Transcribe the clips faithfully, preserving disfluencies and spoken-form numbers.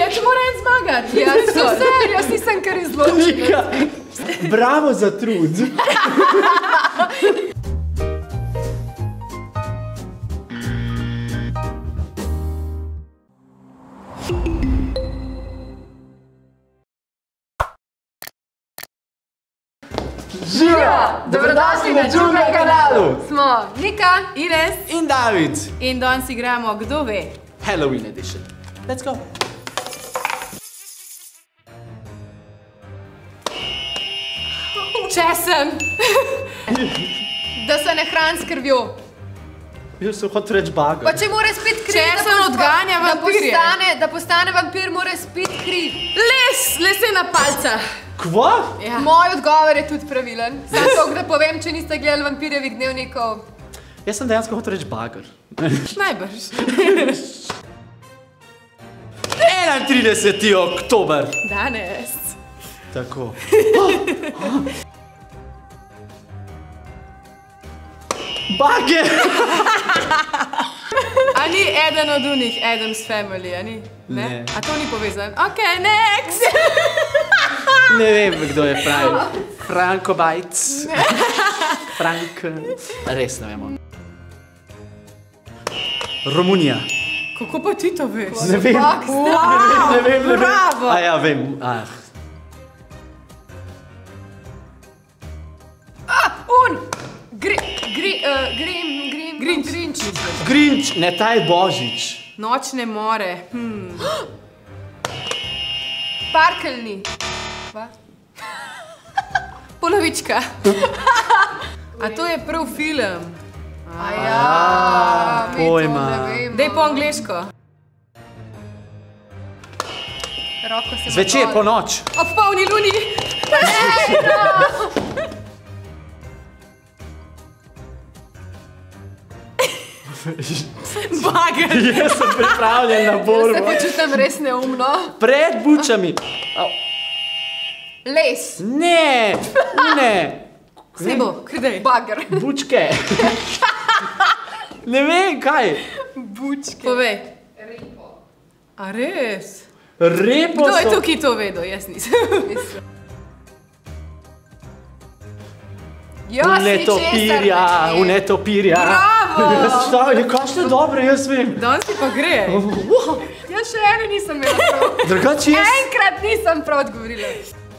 če mora en zmagati. Ja, so vse, jaz nisem kar izločil. Nika, bravo za trud. Živijo! Dobrodošli na Džungla kanalu! Smo Nika, Ines In David. in danes igramo Kdo ve? Halloween edition. Let's go. Če sem, da se ne hran s krvjo. Jaz sem hotel reči baga. Pa če mora spit kri, Če sem odganja vampirje. Da postane, da postane vampir, mora spit kri. Les, lesena palca. Kva? Ja. Moj odgovor je tudi pravilen. Sam toliko, da povem, če niste gledali vampirjevih dnevnikov. Jaz sem dejansko hotel reči bagar. Najbrž. enaintrideseti oktober. Danes. Tako. Bage! A ni eden od unih, Adam's Family, a ni? Ne. A to ni povezan? Ok, next! Ne vem, kdo je pravi. Franko Bajc. Frank... Res ne vemo. Romunija. Kako pa ti to veš? Ne vem. Wow, Ne vem, ne vem. bravo. A ja, vem. Ah. Un! Gri, gri, uh, grim, grim, Grinch. Grinch. Grinch, ne ta je Božič. Nočne more. Hmm. Parkeljni. Kva? Polovička. A to je prav film. A ja, mi to pojma. ne vemo. Dej po angliško. Roko se Zvečer, po noč. Ob polni luni. Bager. Jaz sem pripravljen na Se borbo. počutim res neumno. Pred bučami. Au. Les. Ne, ne. Sebo, krdej. Bager. Bučke. Ne vem, kaj. Bučke. Povej. A res? Repo Kdo je so... tukaj to vedel? Jaz nisem. Jaz Unetopirja, unetopirja. Bravo! Jaz stavim, kakšne dobre, jaz vem. Danes ti pa gre. Jaz še ene nisem imela prav. Drugače jaz... Enkrat nisem prav odgovorila.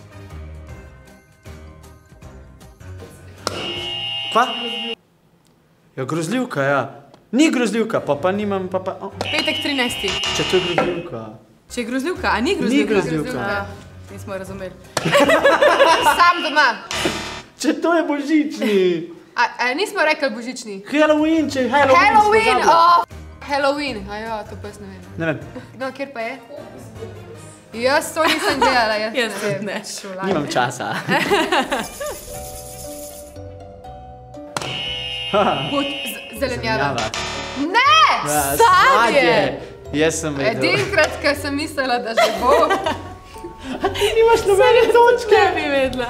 Kva? Ja, grozljivka, ja. Ni grozljivka, pa pa nimam, pa pa... Oh. Petek trinajsti. Če to je grozljivka. Če je grozljivka, a ni Ni grozljivka? grozljivka. A, nismo razumeli. Sam doma. Če to je božični. A, a nismo rekli božični? Halloween, če je Halloween. Halloween, smo zabili. oh! Halloween, a ja, to pa jaz ne vem. Ne vem, No, kjer pa je? Jaz to nisem gledala, jaz Jaz ne vem. tudi ne. Šolaj. nimam časa. But, z- zelenjava. Zelenjava. Ne! Ja, Sadje! Jaz sem vedel. Edinkrat, ko sem mislila, da že bo. Nimaš nobene točke. Ne bi vedela.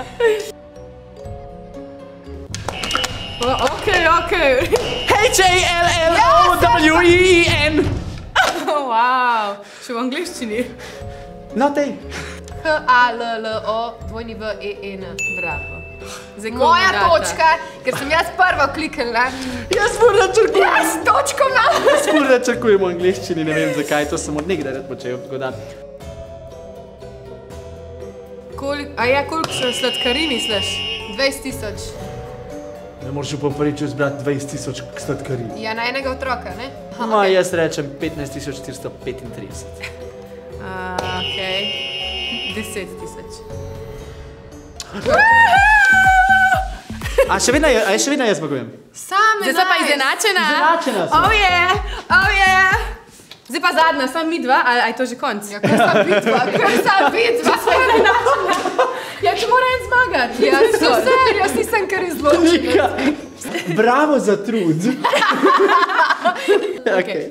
O, ok, ok. H A L L O W E E N. Wow. Še v angliščini. No, tej. H A L L O W E E N. Bravo. Zdaj, komu Moja data? točka, ker sem jaz prva klikala. Jaz moram načrkujem. Jaz točko imam! Jaz moram načrkujem v angliščini, ne vem zakaj, to sem od nekdaj rad počel, tako da. Kolik, a ja, koliko so sladkari misliš? dvajset tisoč. Ne moreš v povprečju zbrati dvajset tisoč sladkarij. Ja, na enega otroka, ne? Aha, Ma, okej. jaz rečem petnajst tisoč štiristo petintrideset. A, ok. deset tisoč. A še vedno, a še vedno jaz zmagujem? Sam Zdaj sta pa izenačena. Izenačena sva. Oh yeah, oh yeah. Zdaj pa zadnja, sam mi dva, ali a je to že konc? Ja, kar sta bitva, kar sta bitva. Ja, če mora en zmagati. Ja, so vse, jaz nisem kar izločila. Nika, bravo za trud. Okay.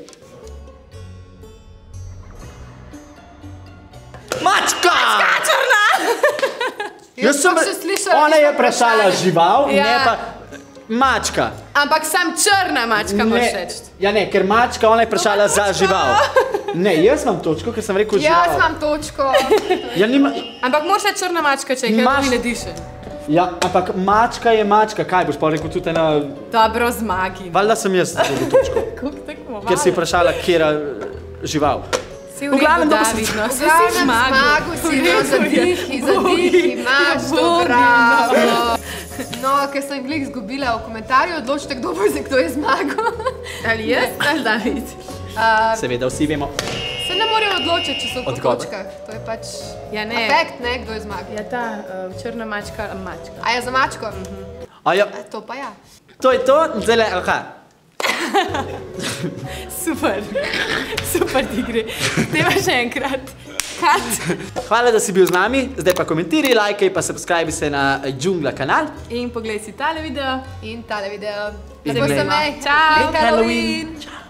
Mačka! Črna! Jaz sem, sem še slišala ona je tisto vprašala vprašanje. žival, Ja. ne pa mačka. Ampak sam črna mačka moraš reči. Ja ne, ker mačka, ona je vprašala za žival. Ne, jaz imam točko, ker sem rekel žival. Jaz imam točko. Ja, nima... Ampak moraš reči črna mačka, če je Maš- Halloween edition. Ja, ampak mačka je mačka. Kaj boš pa rekel tudi ena... Dobro, zmagi. Valjda sem jaz dobil točko. Kako tekmo, Ker si vprašala, kjera žival. Si V glavnem, v to pa redu, sem- David, no. V Si si glavnem zmagal. zmagal si, no, zadihi, zadihi, imaš to Bogi, bravo. No, ker sem glih izgubila v komentarju, odločite, kdo bo se, kdo je zmagal. Ali jaz, ali David? Uh, Seveda, vsi vemo. se ne morejo odločiti, če so po Od koga? točkah. To je pač Ja, ne. efekt, ne, kdo je zmagal. Ja, ta uh, črna mačka, mačka. A je za mačko? A ja, E, to pa ja. to je to, zdaj le, aha. Super, super ti gre. Deva še enkrat. Kat. Hvala, da si bil z nami, zdaj pa komentiraj, lajkaj, pa subscribe se na Džungla kanal. In poglej si tale video. In tale video. In Lepo glej. se mej. Čau. Lep Halloween. Ciao.